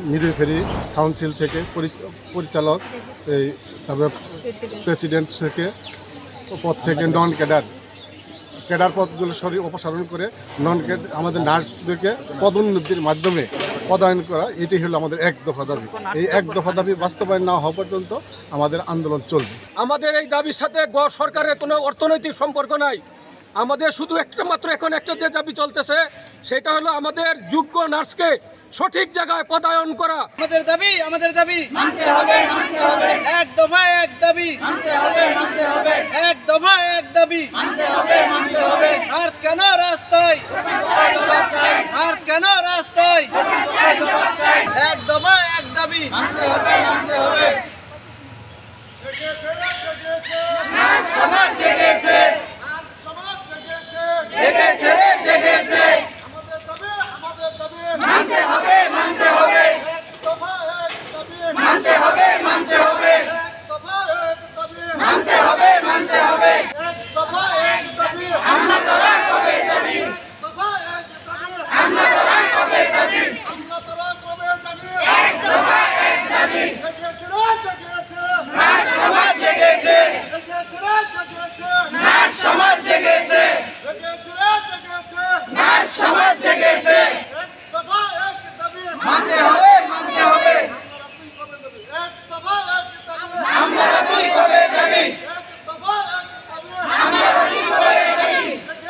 Midwifery council থেকে পরিচালক, এই তারপরে প্রেসিডেন্ট থেকে পদ থেকে নন ক্যাডার পদগুলো অপসারণ করে আমাদের নার্সদেরকে পদোন্নতির মাধ্যমে পদায়ন করা, এটি হলো আমাদের এক দফা দাবি। এই এক দফা দাবি বাস্তবায়ন না হওয়া পর্যন্ত আমাদের আন্দোলন চলবে। আমাদের এই দাবির সাথে সরকারের কোনো অর্থনৈতিক সম্পর্ক নাই। আমাদের শুধু মাত্র এখন একটা যে দাবি চলতেছে, সেটা হলো আমাদের যোগ্য নার্সকে সঠিক জায়গায় পদায়ন করা। আমাদের দাবি মানতে হবে এক দফা এক দাবি মানতে হবে এক দফা এক দাবি মানতে হবে নার্স কেন রাস্তায়, নার্স কেন রাস্তায়, এক দফা এক দাবি মানতে হবে সমাজ জেগেছে, জেগেছে মানতে হবে মানতে হবে আমরা তোরা কবে যাবি, আমরা তোরা কবে যাবি, এক দফা এক দাবি নার্স সমাজ জেগেছে, নার্স সমাজ জেগেছে, নার্স সমাজ জেগেছে মানতে হবে আমরা তুই কবে যাবি, আমরা তুই কবে যাবি,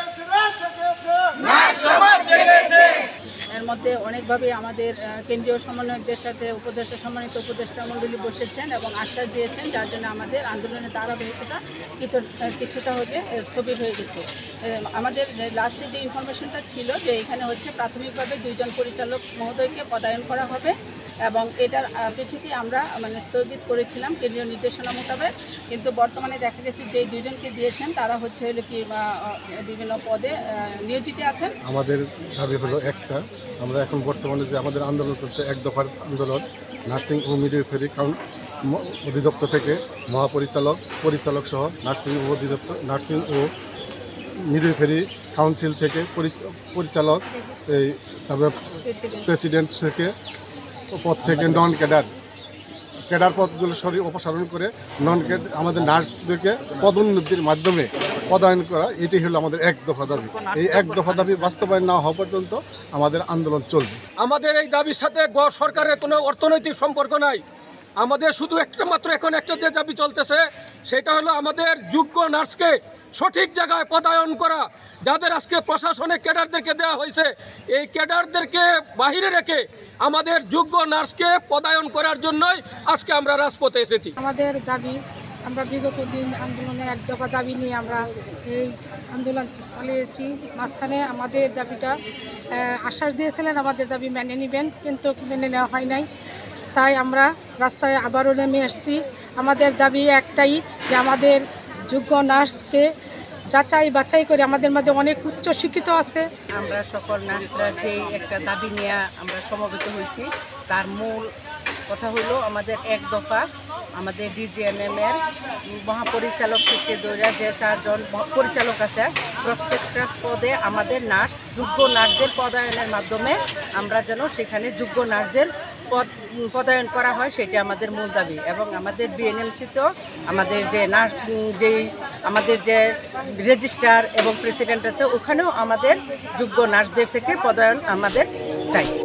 নার্স সমাজ জেগেছে। এর মধ্যে অনেকভাবে আমাদের কেন্দ্রীয় সমন্বয়কদের সাথে সম্মানিত উপদেষ্টা মণ্ডলী বসেছেন এবং আশ্বাস দিয়েছেন, যার জন্য আমাদের আন্দোলনের ধারাবাহিকতা কিছুটা হতে স্থবির হয়ে গেছে। আমাদের লাস্টে যে ইনফরমেশনটা ছিল যে এখানে হচ্ছে প্রাথমিকভাবে 2 জন পরিচালক মহোদয়কে পদায়ন করা হবে এবং এটার প্রেক্ষিতে আমরা স্থগিত করেছিলাম কেন্দ্রীয় নির্দেশনা মোতাবেক। কিন্তু বর্তমানে দেখা গেছে যে 2 জনকে দিয়েছেন তারা হলো কি বিভিন্ন পদে নিয়োজিত আছেন। আমাদের দাবি হলো একটা, আমরা এখন বর্তমানে যে আমাদের আন্দোলন চলছে এক দফার আন্দোলন, নার্সিং ও মিডওয়াইফারি অধিদপ্তর থেকে পরিচালক সহ নার্সিং ও মিডওয়াইফারি কাউন্সিল থেকে পরিচালক, এই তারপরে প্রেসিডেন্ট থেকে পদ থেকে নন ক্যাডার পদগুলো অপসারণ করে আমাদের নার্সদেরকে পদোন্নতির মাধ্যমে পদায়ন করা, এটি হলো আমাদের এক দফা দাবি। এই এক দফা দাবি বাস্তবায়ন না হওয়া পর্যন্ত আমাদের আন্দোলন চলবে। আমাদের এই দাবির সাথে সরকারের কোনো অর্থনৈতিক সম্পর্ক নাই। আমাদের শুধু মাত্র এখন একটা যে দাবি চলতেছে, সেটা হলো আমাদের যোগ্য নার্সকে সঠিক জায়গায় পদায়ন করা। যাদের আজকে প্রশাসনে ক্যাডারদেরকে দেওয়া হয়েছে, এই ক্যাডারদেরকে বাহিরে রেখে আমাদের যোগ্য নার্সকে পদায়ন করার জন্যই আজকে আমরা রাজপথে এসেছি। আমাদের দাবি, আমরা বিগত দিন আন্দোলনে এক দফা দাবি নিয়ে আমরা এই আন্দোলন চালিয়েছি। মাঝখানে আমাদের দাবিটা আশ্বাস দিয়েছিলেন আমাদের দাবি মেনে নেবেন, কিন্তু মেনে নেওয়া হয় নাই। তাই আমরা রাস্তায় আবারও নেমে এসেছি। আমাদের দাবি একটাই যে আমাদের যোগ্য নার্সকে যাচাই বাছাই করে, আমাদের মধ্যে অনেক উচ্চ শিক্ষিত আছে। আমরা সকল নার্সরা যেই একটা দাবি নিয়ে আমরা সমবেত হয়েছি, তার মূল কথা হলো আমাদের এক দফা আমাদের DGNM-এর মহাপরিচালক থেকে দৈরা যে 4 জন পরিচালক আছে, প্রত্যেকটা পদে আমাদের যোগ্য নার্সদের পদায়নের মাধ্যমে আমরা যেন সেখানে যোগ্য নার্সদের পদায়ন করা হয়, সেটা আমাদের মূল দাবি। এবং আমাদের BNMC-তেও আমাদের আমাদের যে রেজিস্ট্রার এবং প্রেসিডেন্ট আছে, ওখানেও আমাদের যোগ্য নার্সদের থেকে পদায়ন আমাদের চাই।